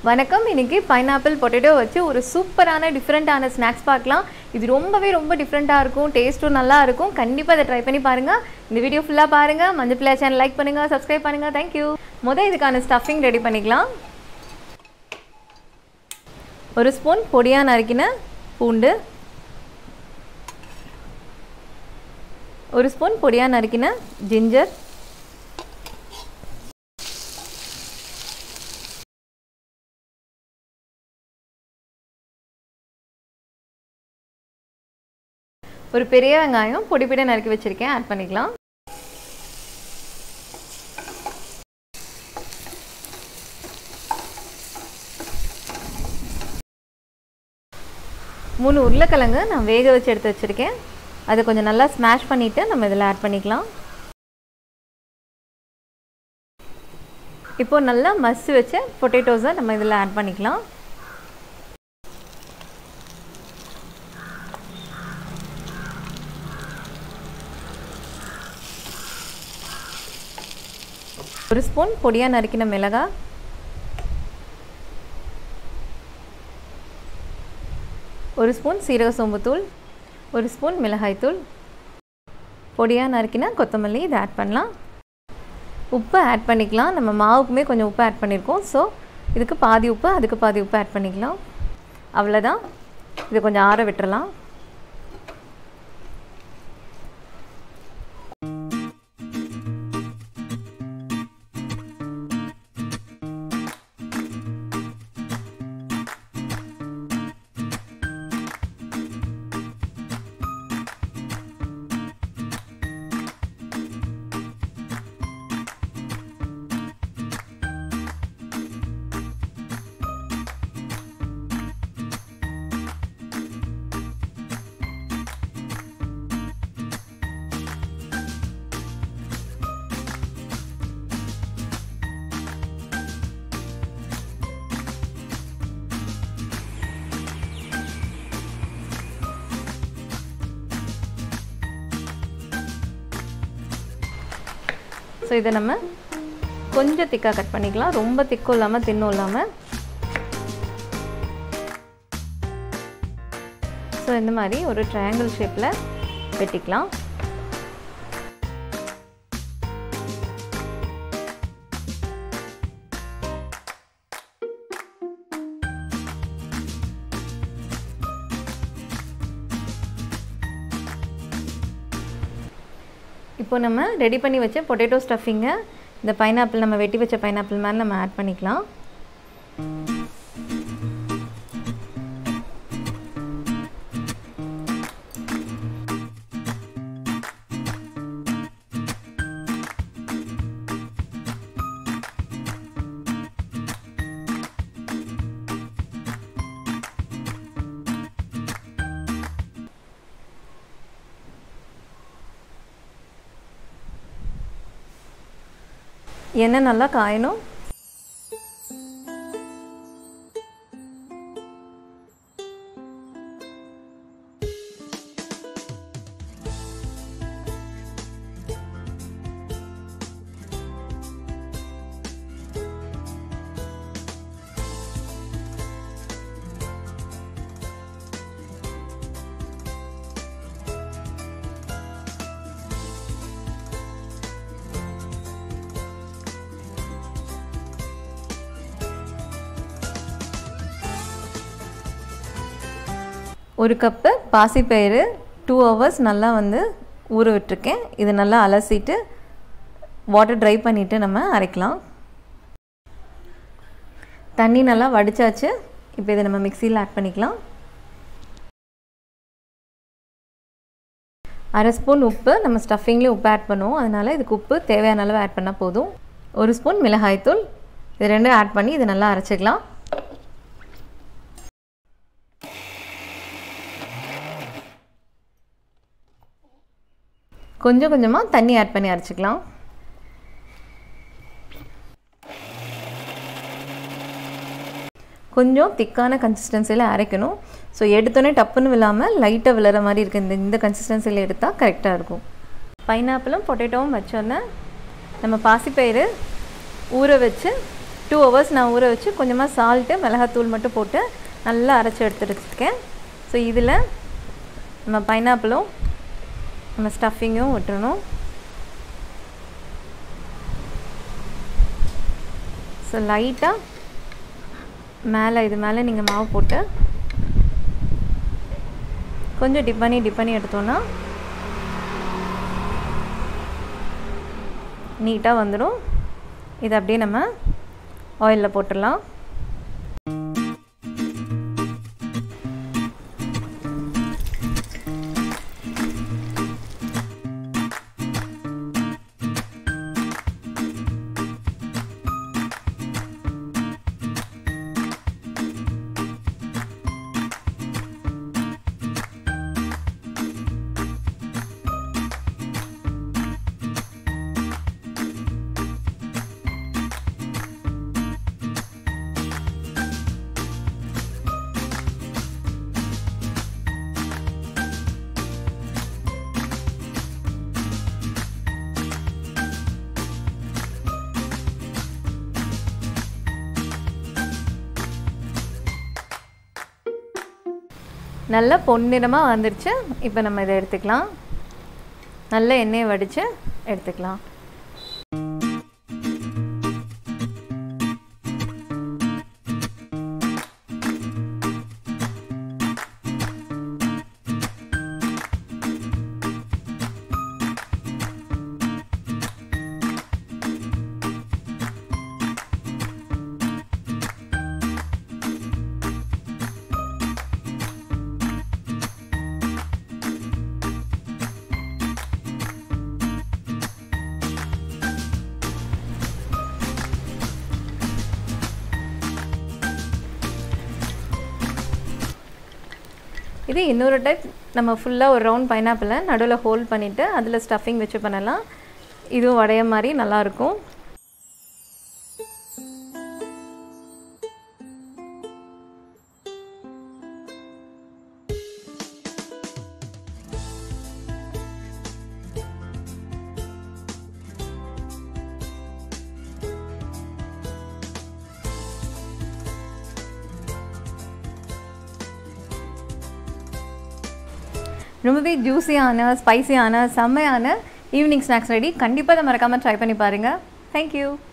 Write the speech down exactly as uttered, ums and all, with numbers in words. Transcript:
வணக்கம். இன்னைக்கு pineapple potato வச்சு ஒரு சூப்பரான டிஃப்ரெண்டான ஸ்நாக்ஸ் பார்க்கலாம். இது ரொம்பவே ரொம்ப டிஃப்ரெண்ட்டாக இருக்கும், டேஸ்ட்டும் நல்லா இருக்கும். கண்டிப்பாக அதை ட்ரை பண்ணி பாருங்கள். இந்த வீடியோ ஃபுல்லாக பாருங்கள். மஞ்சள் பிள்ளை சேனல் லைக் பண்ணுங்கள், சப்ஸ்கிரைப் பண்ணுங்கள். தேங்க்யூ. முதல் இதுக்கான ஸ்டஃபிங் ரெடி பண்ணிக்கலாம். ஒரு ஸ்பூன் பொடியாக நறுக்கின பூண்டு, ஒரு ஸ்பூன் பொடியாக நறுக்கின ஜிஞ்சர், ஒரு பெரிய வெங்காயம் பொடி பொடி நறுக்கி வச்சிருக்கேன், ஆட் பண்ணிக்கலாம். மூணு உருளைக்கிழங்கு நான் வேக வச்சு எடுத்து வச்சிருக்கேன், அதை கொஞ்சம் நல்லா ஸ்மாஷ் பண்ணிட்டு நம்ம இதில் ஆட் பண்ணிக்கலாம். இப்போ நல்லா மசி வச்ச பொட்டேட்டோஸை நம்ம இதில் ஆட் பண்ணிக்கலாம். ஒரு ஸ்பூன் பொடியாக நறுக்கின மிளகாய், ஒரு ஸ்பூன் சீரக சோம்புத்தூள், ஒரு ஸ்பூன் மிளகாய்த்தூள், பொடியாக நறுக்கின கொத்தமல்லி இதை ஆட் பண்ணலாம். உப்பு ஆட் பண்ணிக்கலாம். நம்ம மாவுக்குமே கொஞ்சம் உப்பு ஆட் பண்ணியிருக்கோம். ஸோ இதுக்கு பாதி உப்பு, அதுக்கு பாதி உப்பு ஆட் பண்ணிக்கலாம். அவ்வளோதான். இதை கொஞ்சம் ஆற விட்டுறலாம். ஸோ இதை நம்ம கொஞ்சம் திக்காக கட் பண்ணிக்கலாம். ரொம்ப திக்கும் இல்லாமல் தின்னும் இல்லாமல். ஸோ இந்த மாதிரி ஒரு ட்ரையாங்கிள் ஷேப்பில் வெட்டிக்கலாம். இப்போ நம்ம ரெடி பண்ணி வச்ச பொட்டேட்டோ ஸ்டஃபிங்கை இந்த பைனாப்பிள், நம்ம வெட்டி வச்ச பைனாப்பிள் மேலே நம்ம ஆட் பண்ணிக்கலாம். எண்ணெய் நல்லா காயணும். ஒரு கப்பு பாசிப்பயிறு டூ ஹவர்ஸ் நல்லா வந்து ஊற விட்டுருக்கேன். இது நல்லா அலசிட்டு வாட்டர் ட்ரை பண்ணிவிட்டு நம்ம அரைக்கலாம். தண்ணி நல்லா வடிச்சாச்சு. இப்போ இதை நம்ம மிக்சியில் ஆட் பண்ணிக்கலாம். அரை ஸ்பூன் உப்பு, நம்ம ஸ்டஃபிங்லேயே உப்பு ஆட் பண்ணுவோம், அதனால் இதுக்கு உப்பு தேவையான அளவு ஆட் பண்ணால் போதும். ஒரு ஸ்பூன் மிளகாய்த்தூள், இது ரெண்டும் ஆட் பண்ணி இதை நல்லா அரைச்சிக்கலாம். கொஞ்சம் கொஞ்சமாக தண்ணி ஆட் பண்ணி அரைச்சிக்கலாம். கொஞ்சம் திக்கான கன்சிஸ்டன்சியில் அரைக்கணும். ஸோ எடுத்தோன்னே டப்புன்னு விழாமல் லைட்டாக விழுற மாதிரி இருக்குது. இந்த இந்த கன்சிஸ்டன்சியில் எடுத்தால் கரெக்டாக இருக்கும். பைனாப்பிளும் பொட்டேட்டோவும் வச்சோன்னே நம்ம பாசிப்பயிறு ஊற வச்சு டூ ஹவர்ஸ் நான் ஊற வச்சு கொஞ்சமாக சால்ட்டு மிளகாத்தூள் மட்டும் போட்டு நல்லா அரைச்சி எடுத்து வச்சுருக்கேன். ஸோ இதில் நம்ம பைனாப்பிளும் நம்ம ஸ்டஃபிங்கும் விட்டுறணும். ஸோ லைட்டாக மேலே இது மேலே நீங்கள் மாவு போட்டு கொஞ்சம் டிப் பண்ணி டிப் பண்ணி எடுத்தோன்னா நீட்டாக வந்துடும். இதை அப்படியே நம்ம ஆயிலில் போட்டுடலாம். நல்லா பொன்னிறமாக வந்துடுச்சு. இப்போ நம்ம இதை எடுத்துக்கலாம். நல்ல எண்ணெயை வடித்து எடுத்துக்கலாம். இது இன்னொரு டைப். நம்ம ஃபுல்லாக ஒரு ரவுண்ட் பைனாப்பிளை நடுவில் ஹோல்ட் பண்ணிவிட்டு அதில் ஸ்டஃபிங் வச்சு பண்ணலாம். இதுவும் வடைய மாதிரி நல்லாயிருக்கும். ரொம்பவே ஜூஸியான ஸ்பைசியான செம்மையான ஈவினிங் ஸ்நாக்ஸ் ரெடி. கண்டிப்பாக அதை மறக்காமல் ட்ரை பண்ணி பாருங்கள். தேங்க்யூ.